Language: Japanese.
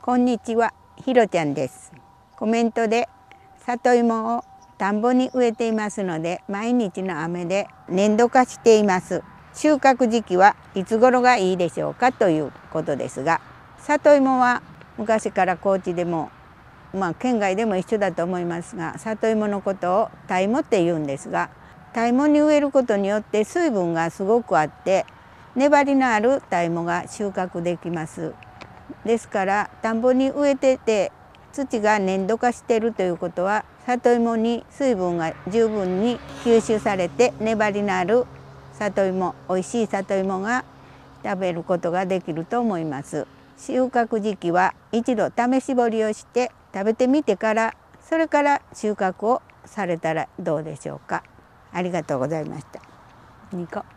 こんにちは、ひろちゃんです。コメントで里芋を田んぼに植えていますので、毎日の雨で粘土化しています。収穫時期はいつ頃がいいでしょうかということですが、里芋は昔から高知でも県外でも一緒だと思いますが、里芋のことを田芋って言うんですが、田芋に植えることによって水分がすごくあって粘りのある田芋が収穫できます。ですから田んぼに植えてて土が粘土化しているということは、里芋に水分が十分に吸収されて粘りのある里芋、おいしい里芋が食べることができると思います。収穫時期は一度試し掘りをして食べてみてから、それから収穫をされたらどうでしょうか。ありがとうございました。2個。